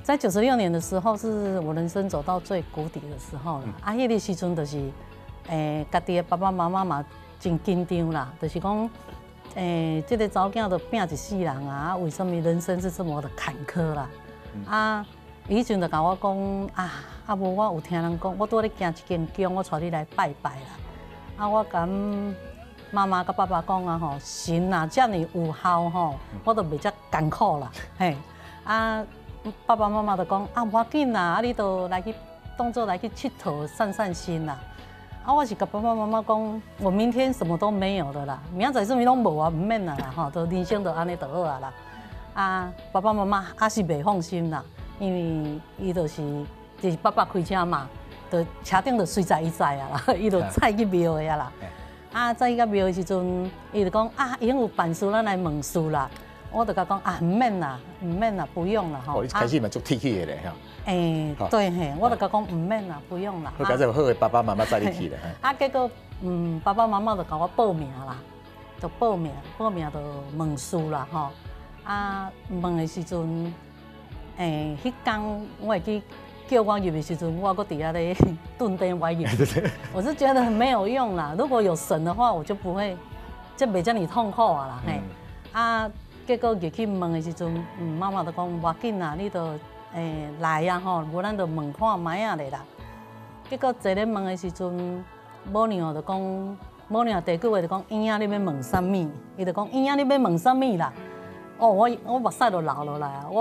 在96年的时候，是我人生走到最谷底的时候了。迄个时阵就是，家己的爸爸妈妈嘛真紧张啦，就是讲，这个查某囝都拼一世人啊，为什么人生是这么的坎坷啦？伊阵就甲我讲无我有听人讲，我拄咧行一间宫，我带你来拜拜啦。我甲妈妈甲爸爸讲吼，神啊，遮尔有效吼，我都袂遮艰苦啦，嘿。爸爸妈妈就讲无要紧啦，你都来去当作来去佚佗散散心啦。我是甲爸爸妈妈讲，我明天什么都没有了啦，明仔载什么拢无啊，唔免啦吼，都人生就安尼就好啊啦。爸爸妈妈是袂放心啦，因为伊就是爸爸开车嘛，就车顶就随在伊载啊啦，伊就载去庙的啊啦。载去到庙的时阵，伊就讲已经有办事，咱来问事啦。我就甲讲唔免啦，不用啦吼。 一开始嘛足铁气的咧吼。对嘿，我就甲讲唔免啦，不用啦。 好，感谢好的爸爸妈妈载你去咧。 结果爸爸妈妈就甲我报名啦，就报名就问事啦吼。问的时阵，迄天我会记叫我入的时阵，我搁伫遐咧顿电歪入。我是觉得很没有用啦。如果有神的话，我就不会，就袂遮尔痛苦啊啦嘿。结果入去问的时阵，妈妈就讲无要紧啦，你就来呀吼，无咱就问看卖啊咧啦。结果坐咧问的时阵，母娘就讲，母娘第句话就讲，婴仔你要问啥物？伊就讲婴仔你要问啥物啦？我目屎都流落来啊！我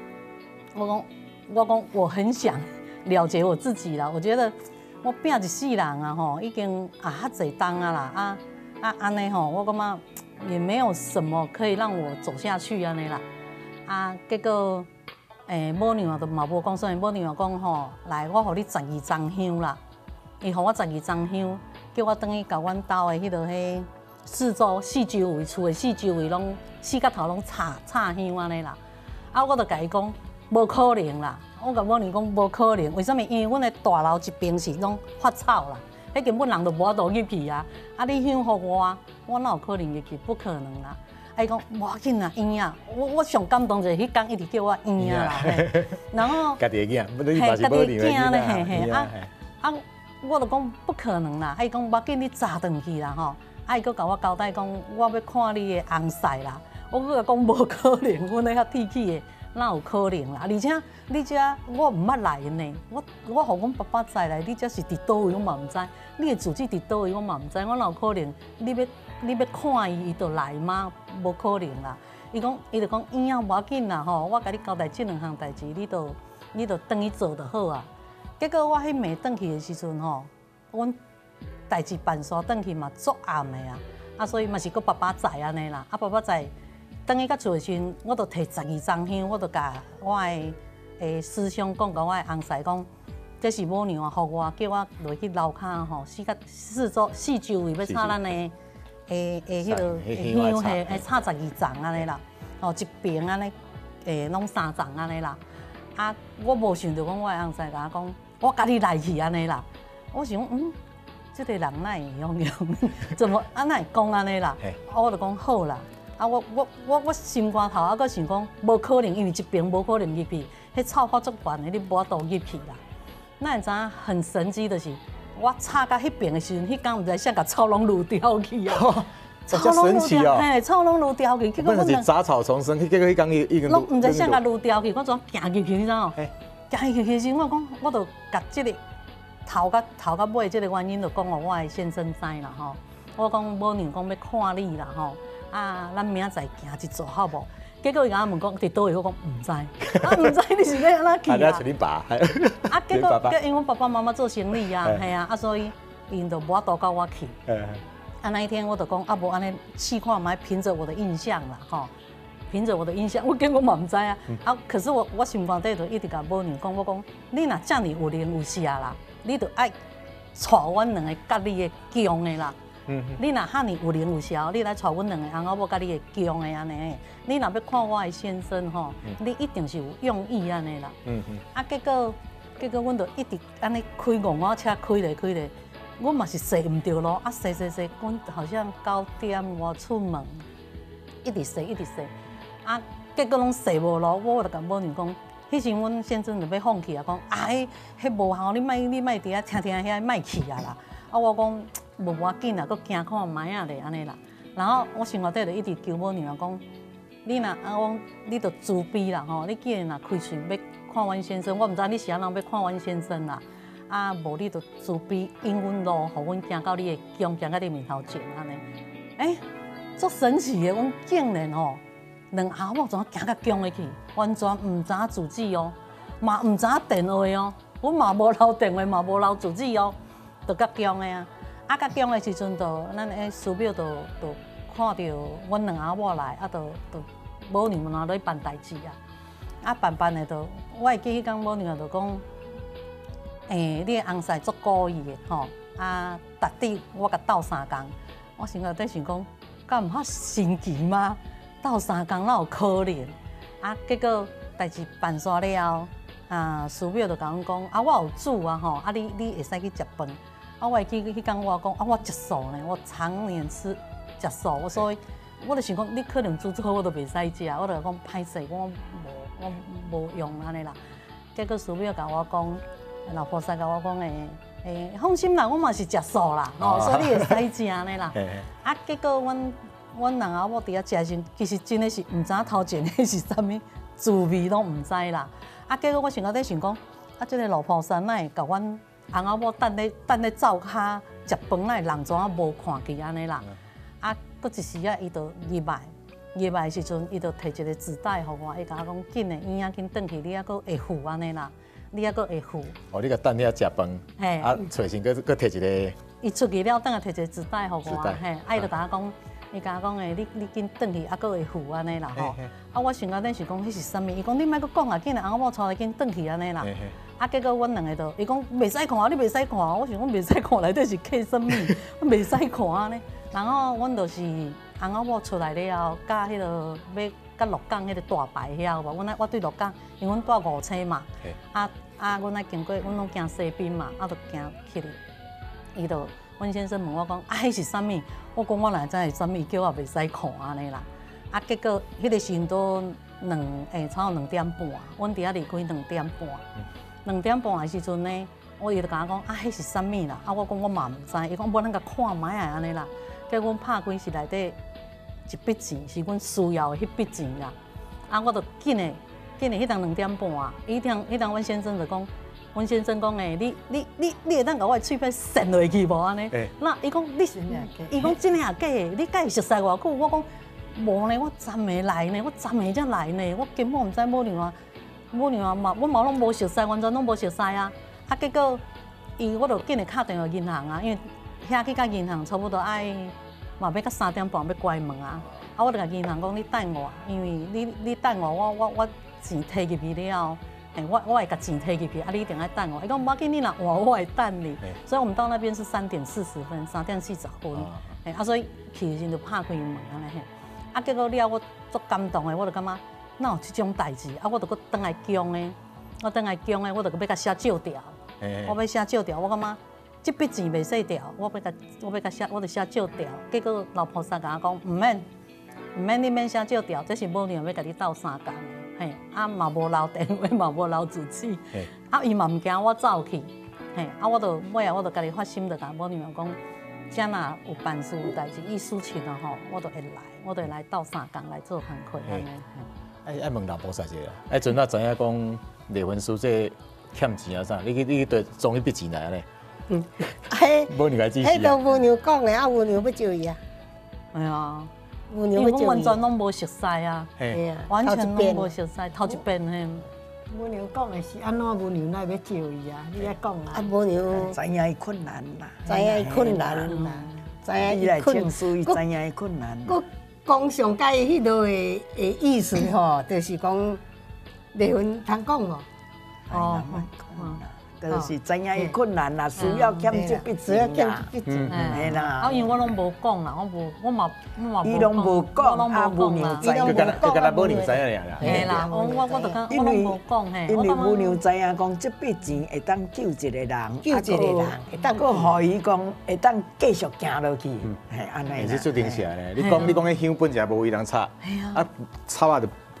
讲我很想了结我自己啦。我觉得我拼一世人啊吼，已经遐侪当啊啦安尼吼，我感觉。也没有什么可以让我走下去安尼啦。结果母娘就嘛无讲啥，母娘讲吼，来我互你12张香啦，伊互我12张香，叫我等于甲阮兜的迄落迄四周围厝的四周围拢四角头拢插香安尼啦。我就甲伊讲无可能啦，我甲母娘讲无可能，为什么？因为阮的大楼一边是拢发草啦。迄根本人就无法度入去啊！你香互我哪有可能入去？不可能啦！伊讲无要紧啦，婴仔，我上感动就是迄天一直叫我婴仔啦。然后家己的囝， 家己的囝咧，我就讲不可能啦！伊讲无要紧，你早转去啦吼。伊佫甲我交代讲，我要看你的翁婿啦。我佫讲无可能，阮咧遐铁气的。哪有可能啦？而且你遮我唔捌来呢，我互阮爸爸载来，你遮是伫倒位我嘛唔知，你的住址伫倒位我嘛唔知，我哪有可能？你要看伊就来吗？无可能啦！伊就讲婴仔无要紧啦吼，我甲你交代这2项代志，你就等去做就好啊。结果我迄暝转去的时阵吼，阮代志办煞转去嘛足暗的啊，所以嘛是佮爸爸载安尼啦，爸爸载。等去到厝的时阵，我就摕12张香，我就甲我的师兄讲，甲我的翁婿讲，这是母娘互我，叫我落去楼骹吼，四周围要插咱的迄落香，插12张安尼啦，一边安尼拢3张安尼啦。我无想到讲我的翁婿甲我讲，我甲你来去安尼啦。我想这个人哪会用，怎么哪会讲安尼啦？我就讲好啦。我心肝头佫想讲，无可能，因为一边无可能入去，迄草发足悬的，你无法度入去啦。咱会知影很神奇的是，我插到迄边的时阵，迄天毋知啥甲草拢愈掉去啊！ 草拢愈掉， 嘿，草拢愈掉去。 结果阮是杂草丛生，结果迄天已经拢毋知啥甲愈掉去，我怎行入去，你知影？行入去时，我讲，我就甲即个头到尾即个原因，就讲互我的先生知啦吼。我讲母娘讲要看你啦吼。咱明仔载行一撮好无？结果伊甲我问讲伫倒位，我讲唔知，唔知你是要安怎去啊？ 找你爸。 结果因为阮爸爸妈妈做生意啊，系啊，所以因就无法度教我去。那一天我就讲无安尼试看卖，凭着我的印象啦，吼，凭着我的印象，我根本嘛唔知啊。可是我心肝底就一直甲母娘讲，我讲你若遮尔有灵有事啦，你就爱带阮2个甲你的强的啦。你若遐尼有灵有效，你来带阮2个翁仔某甲你的强的安尼。你若要看我的先生吼，你一定是有用意安尼啦。结果阮就一直安尼开5号车开咧，阮嘛是坐唔着路，坐，阮好像9点我出门，一直坐。结果拢坐无路，我就甲母娘讲， 迄时阮先生就要放弃啊，讲迄无效，你莫伫遐听遐莫去啊啦。啊，我讲无要紧啦，佫惊看卖啊咧安尼啦。然后我生活底就一直求母娘讲，你若讲你着自卑啦吼，你既然若开喙要看阮先生，我毋知你是安怎要看阮先生啦。啊，无你着自卑，引阮路，互阮行到你的宫，行到你面头前安尼。足神奇的，阮竟然吼，两阿某怎行到宫里去，完全毋知影自己哦，嘛毋知影电话哦，阮嘛无留电话，嘛无留自己哦，就到宫的啊。啊，到宫的时阵，咱诶师表就看到阮两阿某来，啊，就母娘们咧办代志啊。啊，办的就，我会记迄天母娘就讲。你的翁婿足故意的吼，啊，逐日我甲斗3工，我心内底想讲，敢毋较神奇吗？斗3工哪有可能？啊，结果代志办煞了后，啊，师表就甲阮讲，啊，我有煮啊吼，啊，你会使去食饭。啊，我会记迄天我讲，啊，我食素呢，我常年食素，所以我就想讲，你可能煮好我都袂使食，我就讲歹势，我无用安尼啦。结果师表甲我讲。老菩萨甲我讲放心啦，我嘛是食素啦，吼，所以你会使食呢啦。啊，结果阮两阿某伫遐食时，其实真的是毋知影头前迄是啥物滋味拢毋知啦。啊，结果我想到底想讲，啊，即个老菩萨哪会甲阮翁阿某等咧灶骹食饭，哪会人怎啊无看见安尼啦？啊，佫一时啊，伊就入来时阵，伊就摕一个纸袋互我，伊甲我讲紧诶，医仔紧转去，你还佫会付安尼啦。你还佫会付？哦， 你甲等遐食饭，啊，找先佫摕一个。 伊出去了，等下摕一个纸袋互我，嘿，啊，伊就甲我讲，伊甲我讲你紧转去，啊，佫会付安尼啦吼。啊，我想到底是讲迄是啥物？伊讲你莫佫讲啊，紧来翁某带来紧转去安尼啦。啊，结果阮两个就，伊讲袂使看啊，你袂使看啊。我想讲袂使看内底是刻啥物？袂使看安尼。然后阮就是翁某出来了后，甲迄个要。甲鹿港迄个大牌遐有无？我对鹿港，因为阮住5车嘛，阮爱经过，阮拢行西滨嘛，就行去哩。伊就阮先生问我讲，迄是啥物？我讲我哪知是啥物，叫我袂使看安尼啦。啊，结果迄个时阵都差不多2点半，阮伫遐离开2点半。2点半的时阵呢，伊就甲我讲，迄是啥物啦？啊，我讲我嘛毋知，伊讲无咱甲看卖啊安尼啦。结果阮拍开是内底。一笔钱是阮需要的迄笔钱啦，啊，我就紧的，迄当2点半啊，迄当阮先生就讲，阮先生讲你会当甲我的喙片伸落去无安尼？那伊讲你，伊讲真诶啊假诶？你敢会熟悉偌久？我讲无呢，我昨暝来呢，我昨暝才来呢，我根本毋知母娘嘛，我嘛拢无熟悉，完全拢无熟悉啊。啊，结果我就紧的敲电话银行啊，因为遐去甲银行差不多爱。嘛要到3点半要关门啊！啊，我就甲银行讲你等我，因为你等我钱摕入去了，我会甲钱摕入去，啊，你一定要等我。伊讲无要紧，你若换我会等你。所以我们到那边是3点40分，3点40分，啊，所以去时就拍开门安尼嘿。啊，结果了我足感动的，我就感觉哪有这种代志？啊，我就搁倒来宫的，我倒来宫的，我就要甲写借条，我要写借条，我感觉。这笔钱袂使掉，我要写，我就写借条。结果老菩萨甲我讲，毋免，你免写借条，这是母娘要甲你斗3工，嘿，啊嘛无留电话，嘛无留住址，啊伊嘛毋惊我走去，嘿，啊我就尾啊，我就家己发心，就甲母娘讲，只若有办事有代志，伊事情啊吼，我就会来，我就会来斗3工来做工课安尼。 爱问老菩萨者啦，阵仔知影讲离婚书这欠钱啊啥，你对装迄笔钱来咧？母娘来支持啊！ 迄都母娘讲的，啊母娘要救伊啊！ 哎呀， 母娘要救伊。 完全拢无熟悉啊，完全拢无熟悉，头一遍嘿。 母娘讲的是安怎，母娘来要救伊啊？你来讲啊！啊母娘知影伊困难啦， 知影伊困难啦，知影伊困难， 伊知影伊困难。 佮讲上解迄落的意思吼，就是讲离婚通讲哦。 哦。就是知影伊困难啦，需要欠这笔钱啦， 嘿啦。 啊，因为我拢无讲啦，我嘛伊拢无讲，啊母娘知， 就敢母娘知影尔啦。 嘿啦，我就讲，我拢无讲嘿。 因为母娘知影讲，这笔钱会当救一个人， 救一个人， 会当佫互伊讲，会当继续行落去，嘿安尼啦。 是注定起来咧，你讲迄香本就无为人插，啊插啊就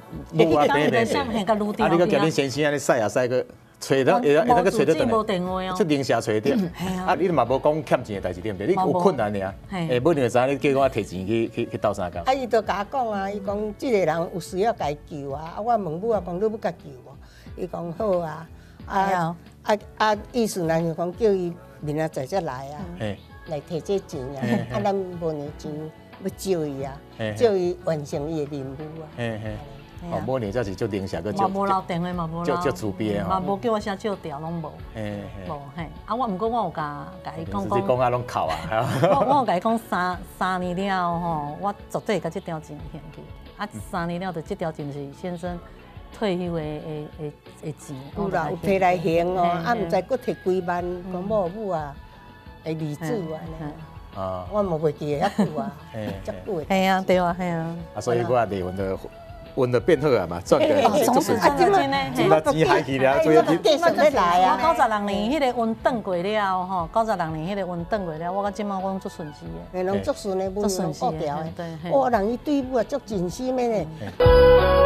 木啊边边像很个路啊，你个叫恁先生安尼晒啊晒个，找到会当个找到无电话哦， 即零下找着。啊，你嘛无讲欠钱的代志对毋对？你有困难的啊，下尾你就知影你叫我摕钱去斗相共。 啊，伊就甲我讲啊，伊讲即个人有需要家救啊，啊，我问母啊讲你要甲救无？伊讲好啊，意思咱就讲叫伊明仔载才来啊，来摕这钱啊，啊，咱无年钱要招伊啊，招伊完成伊的任务啊。 哦，某年才是足零下个， 嘛无留电话，嘛无留， 足自闭的吼， 嘛无叫我写借条，拢无，无嘿。啊，我毋过我有甲伊讲， 你讲啊拢哭啊， 我有甲伊讲三年了吼，我绝对甲这条钱还去。啊，3年了，就这条钱是先生退休的钱。 有啦，有摕来还哦，啊，毋知佫摕几万，讲母啊，会离子安尼。啊，我嘛袂记遐久啊，足久的。 系啊，对啊，系啊。 啊，所以我离婚的。运得变好啊嘛，赚个足顺啊，真嘞， 那钱还去了，所以继续咧来啊。 我96年迄个运转过了吼，96年迄个运转过了，我到即马我拢足顺时的， 拢足顺的， 足顺时的， 我人伊对母也足尽心的呢。